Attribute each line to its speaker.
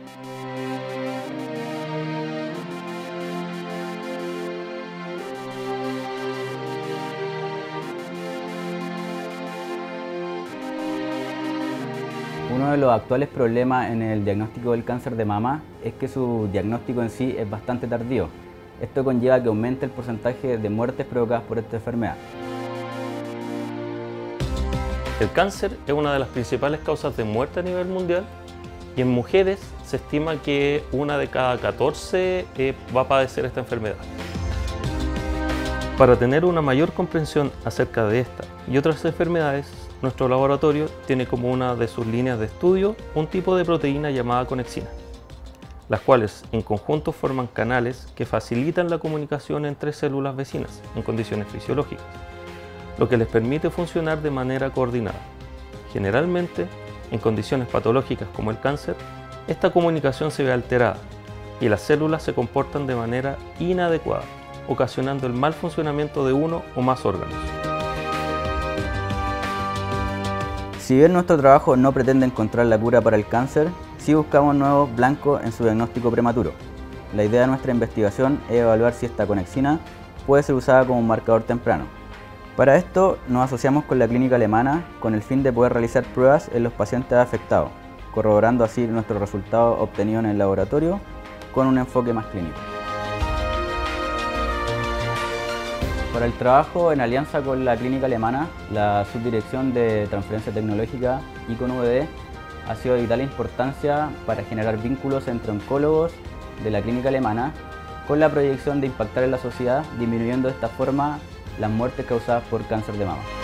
Speaker 1: Uno de los actuales problemas en el diagnóstico del cáncer de mama es que su diagnóstico en sí es bastante tardío. Esto conlleva que aumente el porcentaje de muertes provocadas por esta enfermedad.
Speaker 2: El cáncer es una de las principales causas de muerte a nivel mundial y en mujeres se estima que una de cada 14 va a padecer esta enfermedad. Para tener una mayor comprensión acerca de esta y otras enfermedades, nuestro laboratorio tiene como una de sus líneas de estudio un tipo de proteína llamada conexina, las cuales en conjunto forman canales que facilitan la comunicación entre células vecinas en condiciones fisiológicas, lo que les permite funcionar de manera coordinada. Generalmente, en condiciones patológicas como el cáncer, esta comunicación se ve alterada y las células se comportan de manera inadecuada, ocasionando el mal funcionamiento de uno o más órganos.
Speaker 1: Si bien nuestro trabajo no pretende encontrar la cura para el cáncer, sí buscamos nuevos blancos en su diagnóstico prematuro. La idea de nuestra investigación es evaluar si esta conexina puede ser usada como un marcador temprano. Para esto nos asociamos con la clínica alemana con el fin de poder realizar pruebas en los pacientes afectados, corroborando así nuestros resultados obtenidos en el laboratorio con un enfoque más clínico. Para el trabajo en alianza con la clínica alemana, la Subdirección de Transferencia Tecnológica y con VD ha sido de vital importancia para generar vínculos entre oncólogos de la clínica alemana con la proyección de impactar en la sociedad, disminuyendo de esta forma las muertes causadas por cáncer de mama.